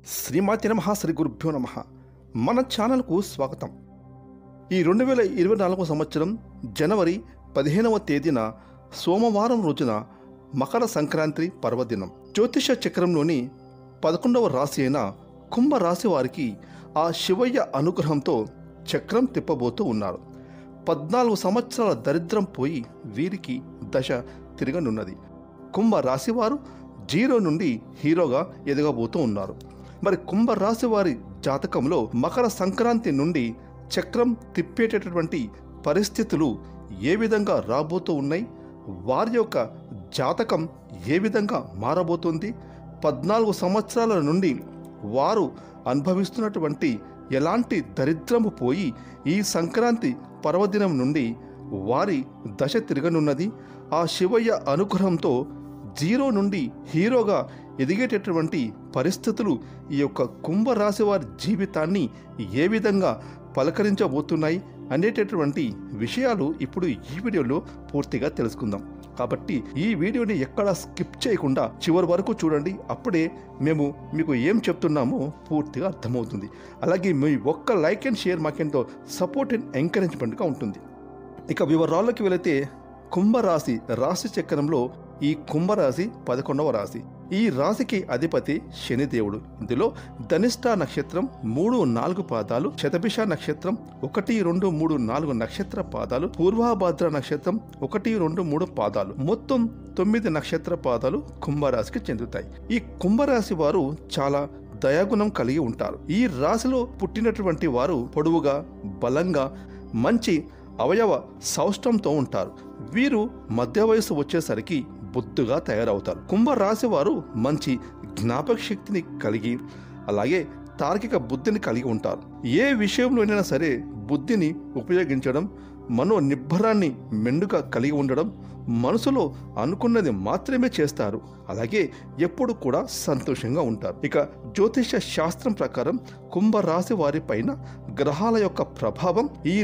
శ్రీమాతి నమః శ్రీ గురుభ్యో నమః. మన ఛానల్కు స్వాగతం. ఈ 2024 సంవత్సరం జనవరి 15వ తేదీన సోమవారం రోజున మకర సంక్రాంతి పర్వదినం. జ్యోతిష చక్రంలోని 11వ రాశి అయిన కుంభరాశి వారికి ఆ శివయ్య అనుగ్రహంతో చక్రం తిప్పబోతూ ఉన్నారు. 14 సంవత్సరాల దరిద్రం పోయి వీరికి దశ తిరగనున్నది. కుంభరాశి వారు జీరో నుండి హీరోగా ఎదగబోతూ ఉన్నారు. మరి కుంభరాశి వారి జాతకంలో మకర సంక్రాంతి నుండి చక్రం తిప్పేటటువంటి పరిస్థితులు ఏ విధంగా రాబోతూ ఉన్నాయి, వారి యొక్క జాతకం ఏ విధంగా మారబోతుంది, 14 సంవత్సరాల నుండి వారు అనుభవిస్తున్నటువంటి ఎలాంటి దరిద్రము పోయి ఈ సంక్రాంతి పర్వదినం నుండి వారి దశ తిరగనున్నది. ఆ శివయ్య అనుగ్రహంతో జీరో నుండి హీరోగా ఎదిగేటటువంటి పరిస్థితులు ఈ యొక్క కుంభరాశి వారి జీవితాన్ని ఏ విధంగా పలకరించబోతున్నాయి అనేటటువంటి విషయాలు ఇప్పుడు ఈ వీడియోలో పూర్తిగా తెలుసుకుందాం. కాబట్టి ఈ వీడియోని ఎక్కడా స్కిప్ చేయకుండా చివరి వరకు చూడండి. అప్పుడే మేము మీకు ఏం చెప్తున్నామో పూర్తిగా అర్థమవుతుంది. అలాగే మీ ఒక్క లైక్ అండ్ షేర్ మాకెంతో సపోర్ట్ అండ్ ఎంకరేజ్మెంట్గా ఉంటుంది. ఇక వివరాల్లోకి వెళితే కుంభరాశి రాశి చక్రంలో ఈ కుంభరాశి 11వ రాశి. ఈ రాశికి అధిపతి శనిదేవుడు. ఇందులో ధనిష్ట నక్షత్రం 3-4 పాదాలు, శతభిష నక్షత్రం 1, 2, 3, 4 నక్షత్ర పాదాలు, పూర్వభాద్ర నక్షత్రం 1, 2, 3 పాదాలు, మొత్తం 9 నక్షత్ర పాదాలు కుంభరాశికి చెందుతాయి. ఈ కుంభరాశి వారు చాలా దయాగుణం కలిగి ఉంటారు. ఈ రాశిలో పుట్టినటువంటి వారు పొడవుగా, బలంగా, మంచి అవయవ సౌష్టంతో ఉంటారు. వీరు మధ్య వయసు వచ్చేసరికి బొద్దుగా తయారవుతారు. కుంభరాశి వారు మంచి జ్ఞాపక శక్తిని కలిగి, అలాగే తార్కిక బుద్ధిని కలిగి ఉంటారు. ఏ విషయంలోనైనా సరే బుద్ధిని ఉపయోగించడం, మనో నిబ్బరాన్ని మెండుగా కలిగి ఉండడం, మనసులో అనుకున్నది మాత్రమే చేస్తారు. అలాగే ఎప్పుడు కూడా సంతోషంగా ఉంటారు. ఇక జ్యోతిష శాస్త్రం ప్రకారం కుంభరాశి వారి పైన గ్రహాల యొక్క ప్రభావం ఈ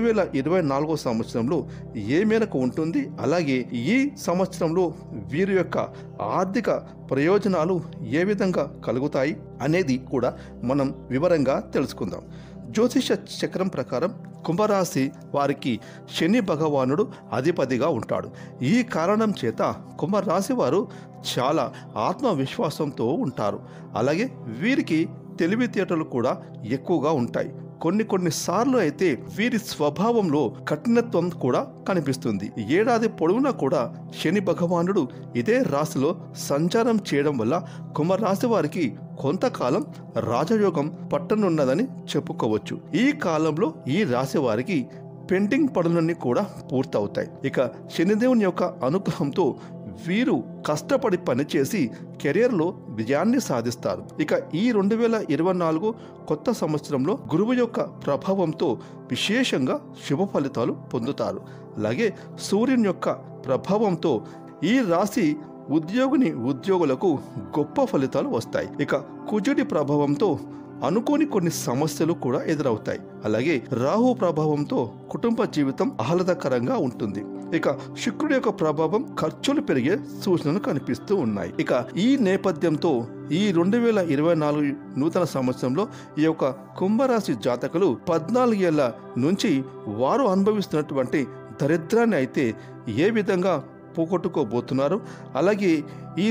2024 సంవత్సరంలో ఏ మేరకు ఉంటుంది, అలాగే ఈ సంవత్సరంలో వీరి యొక్క ఆర్థిక ప్రయోజనాలు ఏ విధంగా కలుగుతాయి అనేది కూడా మనం వివరంగా తెలుసుకుందాం. జ్యోతిష చక్రం ప్రకారం కుంభరాశి వారికి శని భగవానుడు అధిపతిగా ఉంటాడు. ఈ కారణం చేత కుంభరాశి వారు చాలా ఆత్మవిశ్వాసంతో ఉంటారు. అలాగే వీరికి తెలివితేటలు కూడా ఎక్కువగా ఉంటాయి. కొన్ని సార్లు అయితే వీరి స్వభావంలో కఠినత్వం కూడా కనిపిస్తుంది. ఏడాది పొడవునా కూడా శని భగవానుడు ఇదే రాశిలో సంచారం చేయడం వల్ల కుంభరాశి వారికి కొంతకాలం రాజయోగం పట్టనున్నదని చెప్పుకోవచ్చు. ఈ కాలంలో ఈ రాశి వారికి పెండింగ్ పనులన్నీ కూడా పూర్తవుతాయి. ఇక శనిదేవుని యొక్క అనుగ్రహంతో వీరు కష్టపడి పనిచేసి కెరియర్లో విజయాన్ని సాధిస్తారు. ఇక ఈ 2024 కొత్త సంవత్సరంలో గురువు యొక్క ప్రభావంతో విశేషంగా శుభ ఫలితాలు పొందుతారు. అలాగే సూర్యుని యొక్క ప్రభావంతో ఈ రాశి ఉద్యోగులకు గొప్ప ఫలితాలు వస్తాయి. ఇక కుజుడి ప్రభావంతో అనుకోని కొన్ని సమస్యలు కూడా ఎదురవుతాయి. అలాగే రాహు ప్రభావంతో కుటుంబ జీవితం ఆహ్లాదకరంగా ఉంటుంది. ఇక శుక్రుడి యొక్క ప్రభావం ఖర్చులు పెరిగే సూచనలు కనిపిస్తూ ఉన్నాయి. ఇక ఈ నేపథ్యంతో ఈ 2024 నూతన సంవత్సరంలో ఈ యొక్క కుంభరాశి జాతకులు 14 ఏళ్ల నుంచి వారు అనుభవిస్తున్నటువంటి దరిద్రాన్ని అయితే ఏ విధంగా పోగొట్టుకోబోతున్నారు, అలాగే ఈ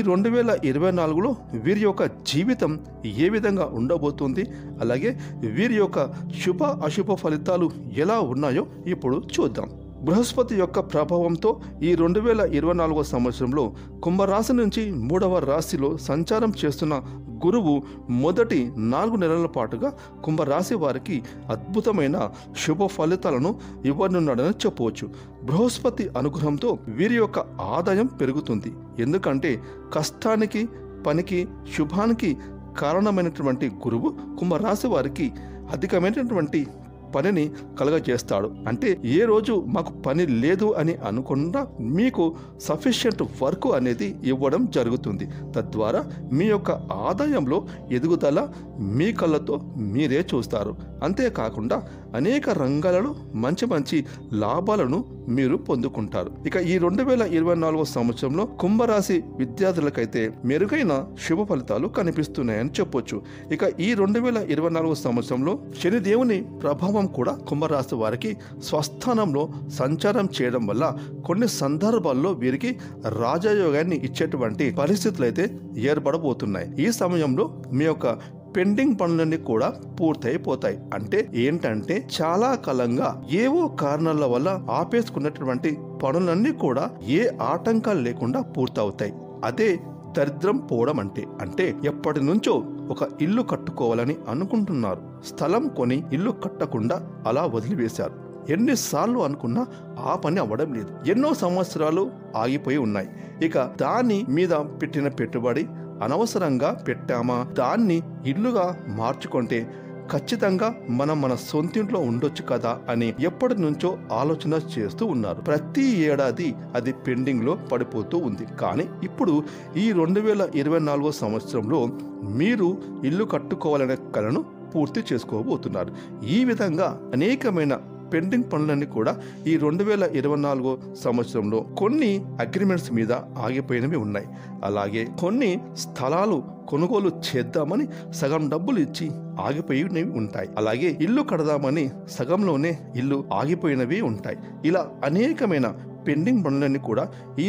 2024లో వీరి యొక్క జీవితం ఏ విధంగా ఉండబోతుంది, అలాగే వీరి యొక్క శుభ అశుభ ఫలితాలు ఎలా ఉన్నాయో ఇప్పుడు చూద్దాం. బృహస్పతి యొక్క ప్రభావంతో ఈ 2024 సంవత్సరంలో కుంభరాశి నుంచి 3వ రాశిలో సంచారం చేస్తున్న గురువు మొదటి 4 నెలల పాటుగా కుంభరాశి వారికి అద్భుతమైన శుభ ఫలితాలను ఇవ్వనున్నాడని చెప్పవచ్చు. బృహస్పతి అనుగ్రహంతో వీరి యొక్క ఆదాయం పెరుగుతుంది. ఎందుకంటే కష్టానికి, పనికి, శుభానికి కారణమైనటువంటి గురువు కుంభరాశి వారికి అధికమైనటువంటి పనిని కలగజేస్తాడు. అంటే ఏ రోజు మాకు పని లేదు అని అనుకుండా మీకు సఫిషియంట్ వర్క్ అనేది ఇవ్వడం జరుగుతుంది. తద్వారా మీ యొక్క ఆదాయంలో ఎదుగుదల మీ కళ్ళతో మీరే చూస్తారు. అంతేకాకుండా అనేక రంగాలలో మంచి మంచి లాభాలను మీరు పొందుకుంటారు. ఇక ఈ 2024 సంవత్సరంలో కుంభరాశి విద్యార్థులకైతే మెరుగైన శుభ ఫలితాలు కనిపిస్తున్నాయని చెప్పొచ్చు. ఇక ఈ 2024 సంవత్సరంలో శనిదేవుని ప్రభావం కూడా కుంభరాశి వారికి స్వస్థానంలో సంచారం చేయడం వల్ల కొన్ని సందర్భాల్లో వీరికి రాజయోగాన్ని ఇచ్చేటువంటి పరిస్థితులు అయితే ఏర్పడబోతున్నాయి. ఈ సమయంలో మీ యొక్క పెండింగ్ పనులన్నీ కూడా పూర్తయిపోతాయి. అంటే ఏంటంటే చాలా కాలంగా ఏవో కారణాల వల్ల ఆపేసుకున్నటువంటి పనులన్నీ కూడా ఏ ఆటంకాలు లేకుండా పూర్తవుతాయి. అదే దరిద్రం పోవడం అంటే ఎప్పటి నుంచో ఒక ఇల్లు కట్టుకోవాలని అనుకుంటున్నారు, స్థలం కొని ఇల్లు కట్టకుండా అలా వదిలివేశారు. ఎన్నిసార్లు అనుకున్నా ఆ పని అవ్వడం లేదు. ఎన్నో సంవత్సరాలు ఆగిపోయి ఉన్నాయి. ఇక దాని మీద పెట్టిన పెట్టుబడి అనవసరంగా పెట్టామా, దాన్ని ఇల్లుగా మార్చుకుంటే ఖచ్చితంగా మనం మన సొంతింట్లో ఉండొచ్చు కదా అని ఎప్పటి నుంచో ఆలోచన చేస్తూ ఉన్నారు. ప్రతి ఏడాది అది పెండింగ్ లో పడిపోతూ ఉంది. కానీ ఇప్పుడు ఈ 2024 సంవత్సరంలో మీరు ఇల్లు కట్టుకోవాలనే కలను పూర్తి చేసుకోబోతున్నారు. ఈ విధంగా అనేకమైన పెండింగ్ పనులన్నీ కూడా ఈ 2024 సంవత్సరంలో కొన్ని అగ్రిమెంట్స్ మీద ఆగిపోయినవి ఉన్నాయి. అలాగే కొన్ని స్థలాలు కొనుగోలు చేద్దామని సగం డబ్బులు ఇచ్చి ఆగిపోయినవి ఉంటాయి. అలాగే ఇల్లు కడదామని సగంలోనే ఇల్లు ఆగిపోయినవి ఉంటాయి. ఇలా అనేకమైన పెండింగ్ పనులన్నీ కూడా ఈ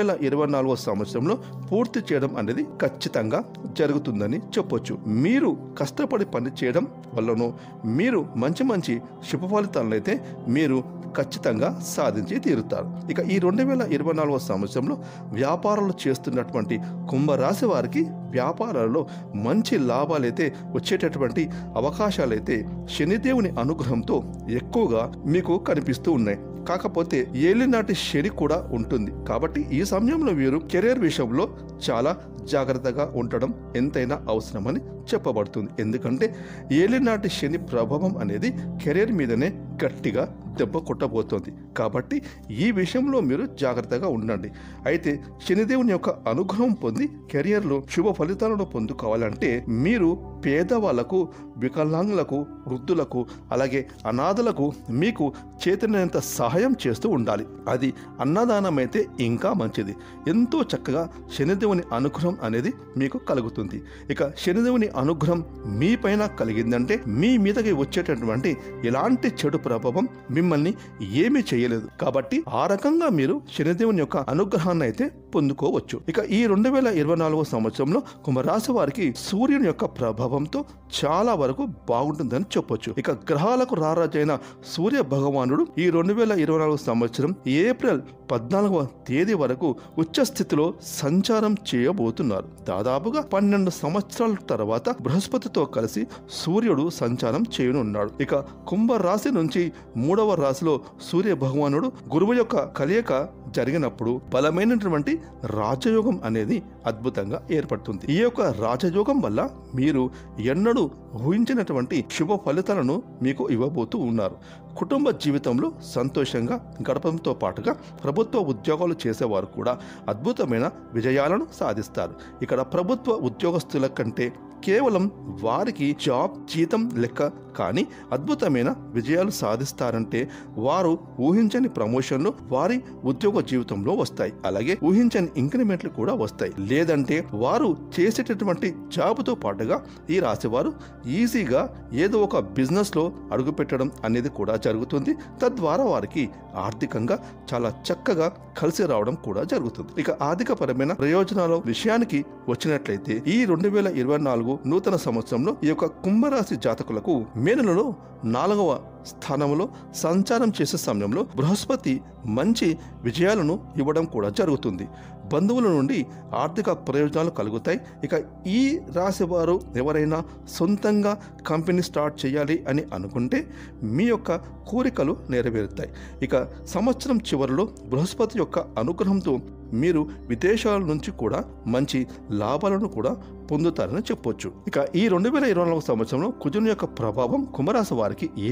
2024 సంవత్సరంలో పూర్తి చేయడం అనేది ఖచ్చితంగా జరుగుతుందని చెప్పొచ్చు. మీరు కష్టపడి పని చేయడం వల్లనో మీరు మంచి మంచి శుభ ఫలితాలను అయితే మీరు ఖచ్చితంగా సాధించి తీరుతారు. ఇక ఈ 2024 సంవత్సరంలో వ్యాపారాలు చేస్తున్నటువంటి కుంభరాశి వారికి వ్యాపారాలలో మంచి లాభాలైతే వచ్చేటటువంటి అవకాశాలైతే శనిదేవుని అనుగ్రహంతో ఎక్కువగా మీకు కనిపిస్తూ ఉన్నాయి. కాకపోతే ఏలినాటి శని కూడా ఉంటుంది. కాబట్టి ఈ సమయంలో వీరు కెరీర్ విషయంలో చాలా జాగ్రత్తగా ఉండడం ఎంతైనా అవసరమని చెప్పబడుతుంది. ఎందుకంటే ఏలినాటి శని ప్రభావం అనేది కెరీర్ మీదనే గట్టిగా దెబ్బ కొట్టబోతోంది. కాబట్టి ఈ విషయంలో మీరు జాగ్రత్తగా ఉండండి. అయితే శనిదేవుని యొక్క అనుగ్రహం పొంది కెరియర్లో శుభ ఫలితాలను పొందుకోవాలంటే మీరు పేదవాళ్లకు, వికలాంగులకు, వృద్ధులకు, అలాగే అనాథలకు మీకు చేతనైనంత సహాయం చేస్తూ ఉండాలి. అది అన్నదానం అయితే ఇంకా మంచిది. ఎంతో చక్కగా శనిదేవుని అనుగ్రహం అనేది మీకు కలుగుతుంది. ఇక శనిదేవుని అనుగ్రహం మీ పైన కలిగిందంటే మీ మీదకి వచ్చేటటువంటి ఎలాంటి చెడు ప్రభావం మిమ్మల్ని ఏమీ చేయలేదు. కాబట్టి ఆ రకంగా మీరు శనిదేవుని యొక్క అనుగ్రహాన్ని అయితే పొందుకోవచ్చు. ఇక ఈ 2024 సంవత్సరంలో కుంభరాశి వారికి సూర్యుని యొక్క ప్రభావంతో చాలా వరకు బాగుంటుందని చెప్పొచ్చు. ఇక గ్రహాలకు రారాజైన సూర్య భగవానుడు ఈ 2024 సంవత్సరం ఏప్రిల్ 14వ తేదీ వరకు ఉచ్చ స్థితిలో సంచారం చేయబోతున్నారు. దాదాపుగా 12 సంవత్సరాల తర్వాత బృహస్పతితో కలిసి సూర్యుడు సంచారం చేయనున్నాడు. ఇక కుంభరాశి నుంచి 3వ రాశిలో సూర్య భగవానుడు గురువు యొక్క కలయిక జరిగినప్పుడు బలమైనటువంటి రాజయోగం అనేది అద్భుతంగా ఏర్పడుతుంది. ఈ యొక్క రాజయోగం వల్ల మీరు ఎన్నడూ ఊహించినటువంటి శుభ ఫలితాలను మీకు ఇవ్వబోతూ ఉన్నారు. కుటుంబ జీవితంలో సంతోషంగా గడపడంతో పాటుగా ప్రభుత్వ ఉద్యోగాలు చేసేవారు కూడా అద్భుతమైన విజయాలను సాధిస్తారు. ఇక్కడ ప్రభుత్వ ఉద్యోగస్తుల కంటే కేవలం వారికి జాబ్ జీతం లెక్క కానీ అద్భుతమైన విజయాలు సాధిస్తారంటే వారు ఊహించని ప్రమోషన్లు వారి ఉద్యోగ జీవితంలో వస్తాయి. అలాగే ఊహించని ఇంక్రిమెంట్లు కూడా వస్తాయి. లేదంటే వారు చేసేటటువంటి జాబ్తో పాటుగా ఈ రాశివారు ఈజీగా ఏదో ఒక బిజినెస్లో అడుగుపెట్టడం అనేది కూడా జరుగుతుంది. తద్వారా వారికి ఆర్థికంగా చాలా చక్కగా కలిసి రావడం కూడా జరుగుతుంది. ఇక ఆర్థిక పరమైన ప్రయోజనాల విషయానికి వచ్చినట్లయితే ఈ 2024 నూతన సంవత్సరంలో ఈ యొక్క కుంభరాశి జాతకులకు మే నెలలో 4వ స్థానంలో సంచారం చేసే సమయంలో బృహస్పతి మంచి విజయాలను ఇవ్వడం కూడా జరుగుతుంది. బంధువుల నుండి ఆర్థిక ప్రయోజనాలు కలుగుతాయి. ఇక ఈ రాశి వారు ఎవరైనా సొంతంగా కంపెనీ స్టార్ట్ చేయాలి అని అనుకుంటే మీ యొక్క కోరికలు నెరవేరుతాయి. ఇక సంవత్సరం చివరిలో బృహస్పతి యొక్క అనుగ్రహంతో మీరు విదేశాల నుంచి కూడా మంచి లాభాలను కూడా పొందుతారని చెప్పొచ్చు. ఇక ఈ 2024 సంవత్సరంలో కుజుని యొక్క ప్రభావం కుంభరాశి వారికి ఏ విధంగా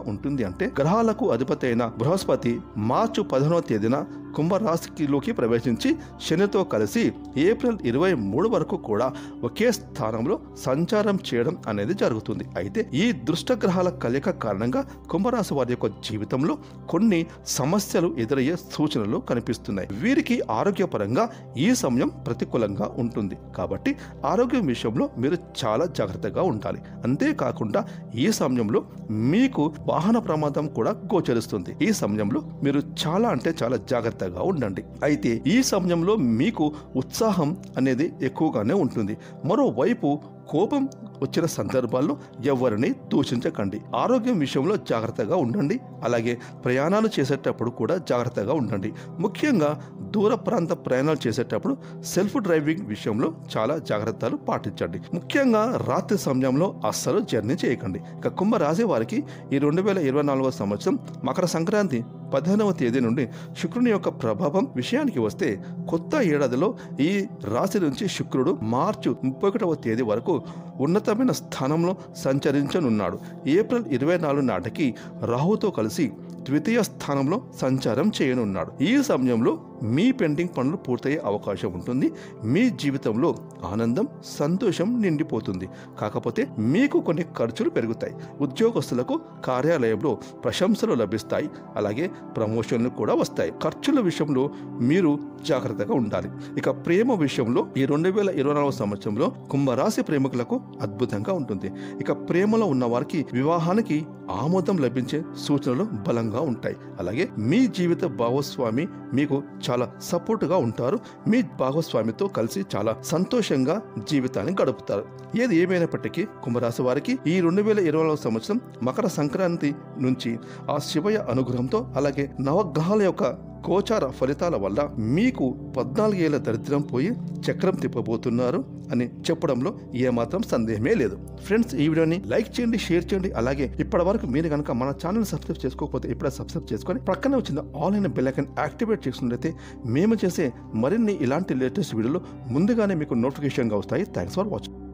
ఉంటుంది అంటే గ్రహాలకు అధిపతి అయిన బృహస్పతి మార్చి 15వ తేదీన కుంభరాశిలోకి ప్రవేశించి శనితో కలిసి ఏప్రిల్ 23 వరకు కూడా ఒకే స్థానంలో సంచారం చేయడం అనేది జరుగుతుంది. అయితే ఈ దుష్ట గ్రహాల కలయిక కారణంగా కుంభరాశి వారి యొక్క జీవితంలో కొన్ని సమస్యలు ఎదురయ్యే సూచనలు కనిపిస్తున్నాయి. వీరికి ఆరోగ్యపరంగా ఈ సమయం ప్రతికూలంగా ఉంటుంది కాబట్టి ఆరోగ్యం విషయంలో మీరు చాలా జాగ్రత్తగా ఉండాలి. అంతేకాకుండా ఈ సమయంలో మీకు వాహన ప్రమాదం కూడా గోచరిస్తుంది. ఈ సమయంలో మీరు చాలా జాగ్రత్తగా ఉండండి. అయితే ఈ సమయంలో మీకు ఉత్సాహం అనేది ఎక్కువగానే ఉంటుంది. మరోవైపు కోపం వచ్చిన సందర్భాల్లో ఎవరిని దూషించకండి. ఆరోగ్యం విషయంలో జాగ్రత్తగా ఉండండి. అలాగే ప్రయాణాలు చేసేటప్పుడు కూడా జాగ్రత్తగా ఉండండి. ముఖ్యంగా దూర ప్రాంత ప్రయాణాలు చేసేటప్పుడు సెల్ఫ్ డ్రైవింగ్ విషయంలో చాలా జాగ్రత్తలు పాటించండి. ముఖ్యంగా రాత్రి సమయంలో అస్సలు జర్నీ చేయకండి. ఇక కుంభరాశి వారికి ఈ 2024వ సంవత్సరం మకర సంక్రాంతి 15వ తేదీ నుండి శుక్రుని యొక్క ప్రభావం విషయానికి వస్తే కొత్త ఏడాదిలో ఈ రాశి నుంచి శుక్రుడు మార్చి 31వ తేదీ వరకు ఉన్నతమైన స్థానంలో సంచరించనున్నాడు. ఏప్రిల్ 24 నాటికి రాహుతో కలిసి ద్వితీయ స్థానంలో సంచారం చేయనున్నాడు. ఈ సమయంలో మీ పెండింగ్ పనులు పూర్తయ్యే అవకాశం ఉంటుంది. మీ జీవితంలో ఆనందం, సంతోషం నిండిపోతుంది. కాకపోతే మీకు కొన్ని ఖర్చులు పెరుగుతాయి. ఉద్యోగస్తులకు కార్యాలయంలో ప్రశంసలు లభిస్తాయి. అలాగే ప్రమోషన్లు కూడా వస్తాయి. ఖర్చుల విషయంలో మీరు జాగ్రత్తగా ఉండాలి. ఇక ప్రేమ విషయంలో ఈ 2024వ సంవత్సరంలో కుంభరాశి ప్రేమికులకు అద్భుతంగా ఉంటుంది. ఇక ప్రేమలో ఉన్న వారికి వివాహానికి ఆమోదం లభించే సూచనలు బలంగా ఉంటాయి. అలాగే మీ జీవిత భాగస్వామి మీకు చాలా సపోర్టుగా ఉంటారు. మీ భాగస్వామితో కలిసి చాలా సంతోషంగా జీవితాన్ని గడుపుతారు. ఏది ఏమైనప్పటికీ కుంభరాశి వారికి ఈ 2024వ సంవత్సరం మకర సంక్రాంతి నుంచి ఆ శివయ్య అనుగ్రహంతో అలాగే నవగ్రహాల యొక్క గోచార ఫలితాల వల్ల మీకు 14 ఏళ్ల దరిద్రం పోయి చక్రం తిప్పబోతున్నారు అని చెప్పడంలో ఏమాత్రం సందేహమే లేదు. ఫ్రెండ్స్, ఈ వీడియోని లైక్ చేయండి, షేర్ చేయండి. అలాగే ఇప్పటి వరకు మీరు కనుక మన ఛానల్ సబ్స్క్రైబ్ చేసుకోకపోతే ఇప్పుడే సబ్స్క్రైబ్ చేసుకొని పక్కనే వచ్చిన ఆల్ అయిన బెల్ ఐకాన్ యాక్టివేట్ చేసుకున్నట్లయితే మేము చేసే మరిన్ని ఇలాంటి లేటెస్ట్ వీడియోలు ముందుగానే మీకు నోటిఫికేషన్గా వస్తాయి. Thanks for watching.